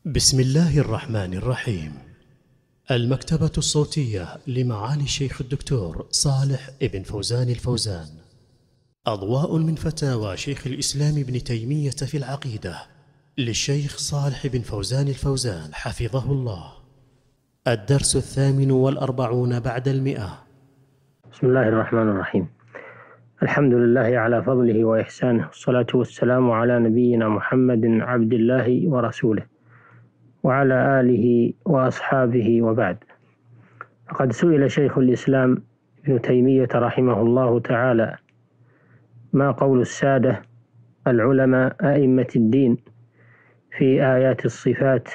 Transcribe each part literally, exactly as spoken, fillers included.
بسم الله الرحمن الرحيم. المكتبة الصوتية لمعالي الشيخ الدكتور صالح ابن فوزان الفوزان، أضواء من فتاوى شيخ الإسلام ابن تيمية في العقيدة للشيخ صالح بن فوزان الفوزان حفظه الله. الدرس الثامن والأربعون بعد المئة. بسم الله الرحمن الرحيم. الحمد لله على فضله وإحسانه، والصلاة والسلام على نبينا محمد عبد الله ورسوله وعلى آله وأصحابه، وبعد. فقد سئل شيخ الإسلام ابن تيمية رحمه الله تعالى: ما قول السادة العلماء أئمة الدين في آيات الصفات،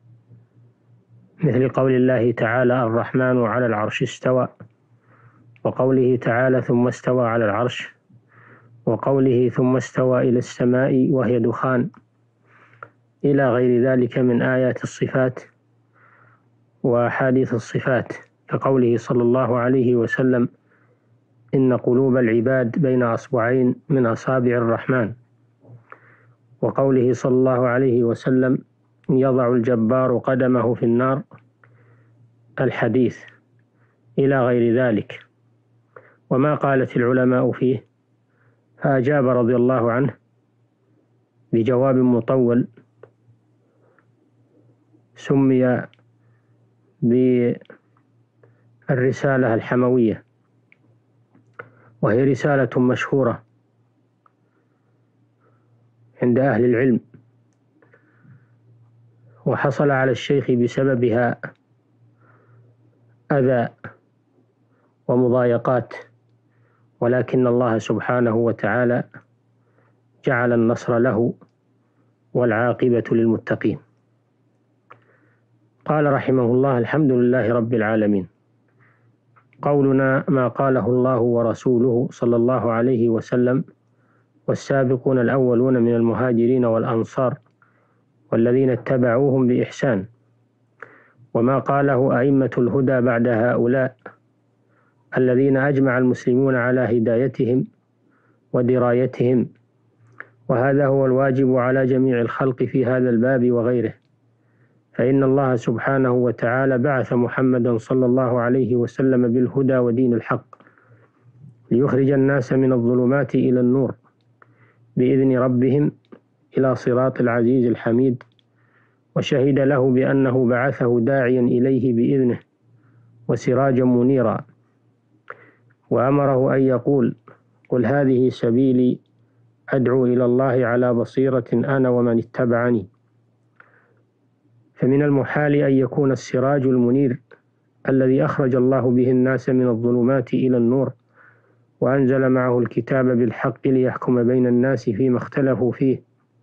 مثل قول الله تعالى: الرحمن على العرش استوى، وقوله تعالى: ثم استوى على العرش، وقوله: ثم استوى إلى السماء وهي دخان، إلى غير ذلك من آيات الصفات وأحاديث الصفات، كقوله صلى الله عليه وسلم: إن قلوب العباد بين أصبعين من أصابع الرحمن، وقوله صلى الله عليه وسلم: يضع الجبار قدمه في النار، الحديث، إلى غير ذلك. وما قالت العلماء فيه؟ فأجاب رضي الله عنه بجواب مطول سمي بالرسالة الحموية، وهي رسالة مشهورة عند أهل العلم، وحصل على الشيخ بسببها أذى ومضايقات، ولكن الله سبحانه وتعالى جعل النصر له والعاقبة للمتقين. قال رحمه الله: الحمد لله رب العالمين. قولنا ما قاله الله ورسوله صلى الله عليه وسلم والسابقون الأولون من المهاجرين والأنصار والذين اتبعوهم بإحسان، وما قاله أئمة الهدى بعد هؤلاء الذين أجمع المسلمون على هدايتهم ودرايتهم، وهذا هو الواجب على جميع الخلق في هذا الباب وغيره، فإن الله سبحانه وتعالى بعث محمدا صلى الله عليه وسلم بالهدى ودين الحق ليخرج الناس من الظلمات إلى النور بإذن ربهم إلى صراط العزيز الحميد، وشهد له بأنه بعثه داعيا إليه بإذنه وسراجا منيرا، وأمره أن يقول: قل هذه سبيلي أدعو إلى الله على بصيرة أنا ومن اتبعني. فمن المحال أن يكون السراج المنير الذي أخرج الله به الناس من الظلمات إلى النور وأنزل معه الكتاب بالحق ليحكم بين الناس فيما اختلفوا فيه،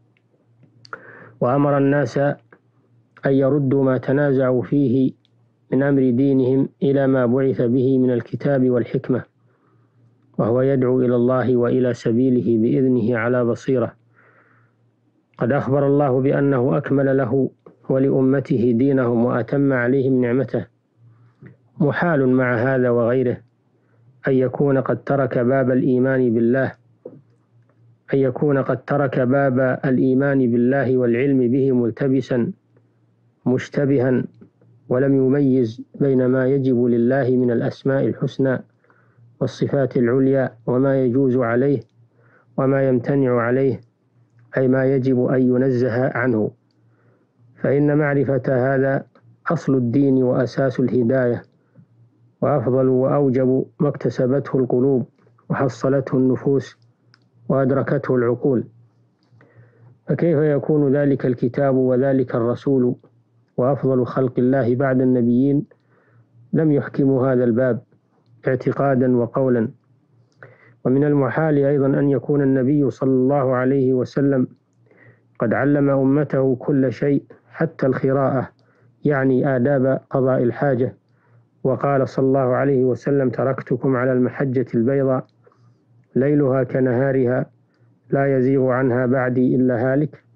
وأمر الناس أن يردوا ما تنازعوا فيه من أمر دينهم إلى ما بعث به من الكتاب والحكمة، وهو يدعو إلى الله وإلى سبيله بإذنه على بصيرة. قد أخبر الله بأنه أكمل له ولأمته دينهم وأتم عليهم نعمته. محال مع هذا وغيره أن يكون قد ترك باب الإيمان بالله أن يكون قد ترك باب الإيمان بالله والعلم به ملتبسا مشتبها، ولم يميز بين ما يجب لله من الأسماء الحسنى والصفات العليا وما يجوز عليه وما يمتنع عليه، أي ما يجب أن ينزه عنه، فإن معرفة هذا أصل الدين وأساس الهداية، وأفضل وأوجب ما اكتسبته القلوب وحصلته النفوس وأدركته العقول. فكيف يكون ذلك الكتاب وذلك الرسول وأفضل خلق الله بعد النبيين لم يحكموا هذا الباب اعتقادا وقولا؟ ومن المحال أيضا أن يكون النبي صلى الله عليه وسلم قد علم أمته كل شيء حتى الخراءة، يعني آداب قضاء الحاجة، وقال صلى الله عليه وسلم: تركتكم على المحجة البيضاء ليلها كنهارها لا يزيغ عنها بعدي إلا هالك.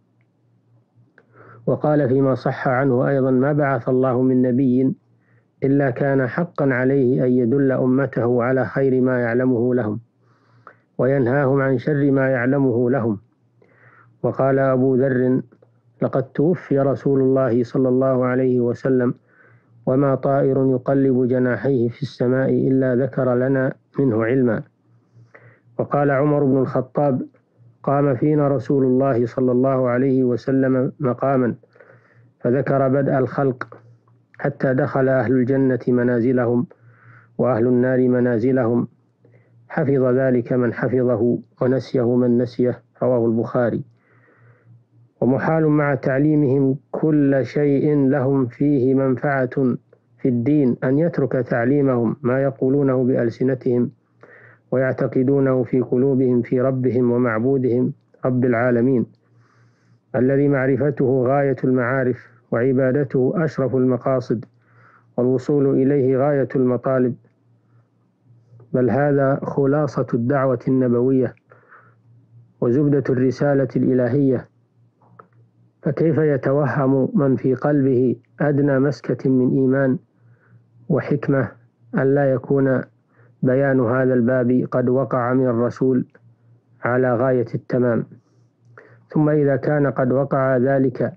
وقال فيما صح عنه أيضا: ما بعث الله من نبي إلا كان حقا عليه أن يدل أمته على خير ما يعلمه لهم وينهاهم عن شر ما يعلمه لهم. وقال أبو ذر لقد توفي رسول الله صلى الله عليه وسلم وما طائر يقلب جناحيه في السماء إلا ذكر لنا منه علما. وقال عمر بن الخطاب: قام فينا رسول الله صلى الله عليه وسلم مقاما فذكر بدء الخلق حتى دخل أهل الجنة منازلهم وأهل النار منازلهم، حفظ ذلك من حفظه ونسيه من نسيه، رواه البخاري. ومحال مع تعليمهم كل شيء لهم فيه منفعة في الدين أن يترك تعليمهم ما يقولونه بألسنتهم ويعتقدونه في قلوبهم في ربهم ومعبودهم رب العالمين، الذي معرفته غاية المعارف وعبادته أشرف المقاصد والوصول إليه غاية المطالب، بل هذا خلاصة الدعوة النبوية وزبدة الرسالة الإلهية. فكيف يتوهم من في قلبه أدنى مسكة من إيمان وحكمة أن لا يكون بيان هذا الباب قد وقع من الرسول على غاية التمام؟ ثم إذا كان قد وقع ذلك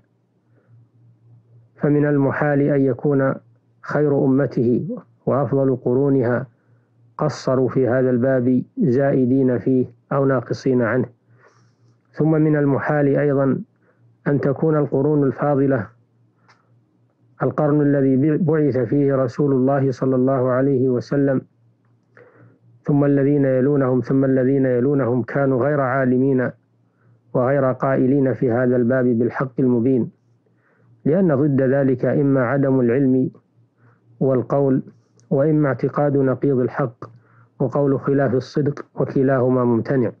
فمن المحال أن يكون خير أمته وأفضل قرونها قصروا في هذا الباب زائدين فيه أو ناقصين عنه. ثم من المحال أيضا أن تكون القرون الفاضلة، القرن الذي بعث فيه رسول الله صلى الله عليه وسلم ثم الذين يلونهم ثم الذين يلونهم، كانوا غير عالمين وغير قائلين في هذا الباب بالحق المبين، لأن ضد ذلك إما عدم العلم والقول، وإما اعتقاد نقيض الحق وقول خلاف الصدق، وكلاهما ممتنع.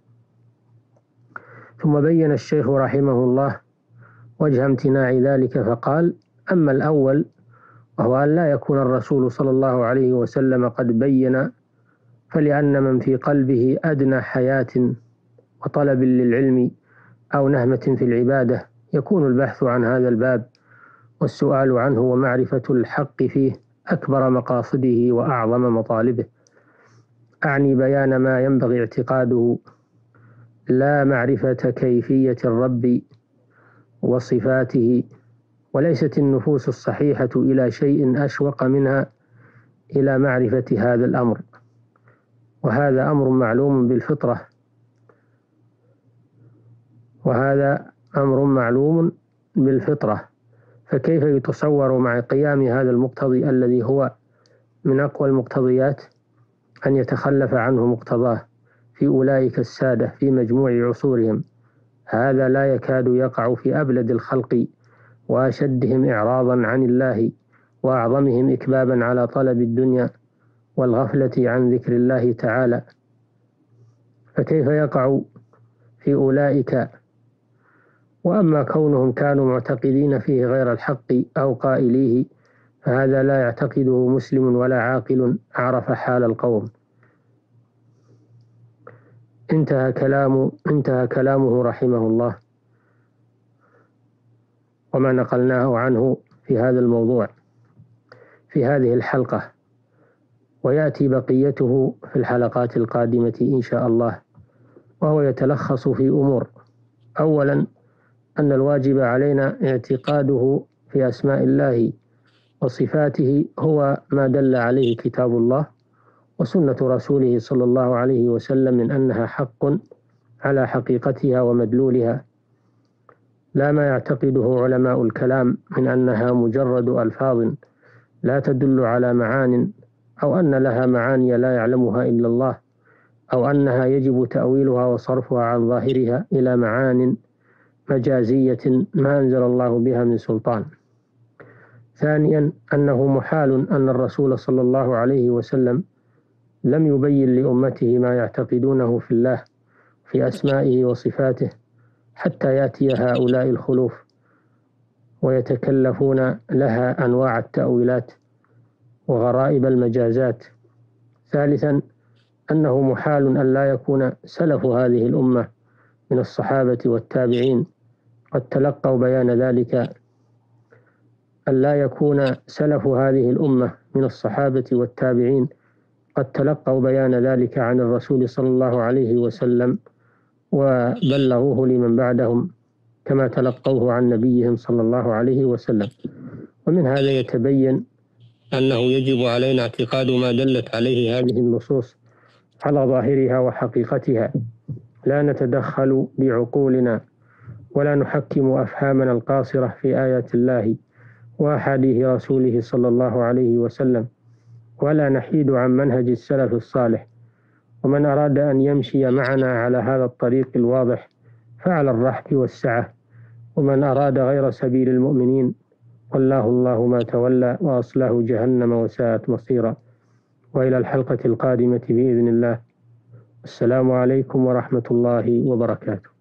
ثم بين الشيخ رحمه الله وجه امتناع ذلك فقال: أما الأول وهو أن لا يكون الرسول صلى الله عليه وسلم قد بين، فلأن من في قلبه أدنى حياة وطلب للعلم أو نهمة في العبادة يكون البحث عن هذا الباب والسؤال عنه ومعرفة الحق فيه أكبر مقاصده وأعظم مطالبه، أعني بيان ما ينبغي اعتقاده لا معرفة كيفية الرب وصفاته. وليست النفوس الصحيحة إلى شيء أشوق منها إلى معرفة هذا الأمر، وهذا أمر معلوم بالفطرة وهذا أمر معلوم بالفطرة فكيف يتصور مع قيام هذا المقتضي الذي هو من أقوى المقتضيات أن يتخلف عنه مقتضاه في أولئك السادة في مجموع عصورهم؟ هذا لا يكاد يقع في أبلد الخلق وأشدهم إعراضا عن الله وأعظمهم إكبابا على طلب الدنيا والغفلة عن ذكر الله تعالى. فكيف يقع في أولئك؟ وأما كونهم كانوا معتقدين فيه غير الحق أو قائليه فهذا لا يعتقده مسلم ولا عاقل عرف حال القوم. انتهى كلامه انتهى كلامه رحمه الله، وما نقلناه عنه في هذا الموضوع في هذه الحلقة، ويأتي بقيته في الحلقات القادمة إن شاء الله، وهو يتلخص في أمور: أولا، أن الواجب علينا اعتقاده في أسماء الله وصفاته هو ما دل عليه كتاب الله وسنة رسوله صلى الله عليه وسلم من أنها حق على حقيقتها ومدلولها، لا ما يعتقده علماء الكلام من أنها مجرد ألفاظ لا تدل على معان، أو أن لها معاني لا يعلمها إلا الله، أو أنها يجب تأويلها وصرفها عن ظاهرها إلى معان مجازية ما أنزل الله بها من سلطان. ثانيا، أنه محال أن الرسول صلى الله عليه وسلم لم يبين لأمته ما يعتقدونه في الله في أسمائه وصفاته حتى يأتي هؤلاء الخلوف ويتكلفون لها أنواع التأويلات وغرائب المجازات. ثالثا، أنه محال أن لا يكون سلف هذه الأمة من الصحابة والتابعين قد تلقوا بيان ذلك أن لا يكون سلف هذه الأمة من الصحابة والتابعين قد تلقوا بيان ذلك عن الرسول صلى الله عليه وسلم وبلغوه لمن بعدهم كما تلقوه عن نبيهم صلى الله عليه وسلم. ومن هذا يتبين أنه يجب علينا اعتقاد ما دلت عليه هذه النصوص على ظاهرها وحقيقتها، لا نتدخل بعقولنا ولا نحكم أفهامنا القاصرة في آيات الله وأحاديث رسوله صلى الله عليه وسلم، ولا نحيد عن منهج السلف الصالح. ومن أراد أن يمشي معنا على هذا الطريق الواضح فعلى الرحب والسعة، ومن أراد غير سبيل المؤمنين والله الله ما تولى وأصله جهنم وساءت مصيرا. وإلى الحلقة القادمة بإذن الله. السلام عليكم ورحمة الله وبركاته.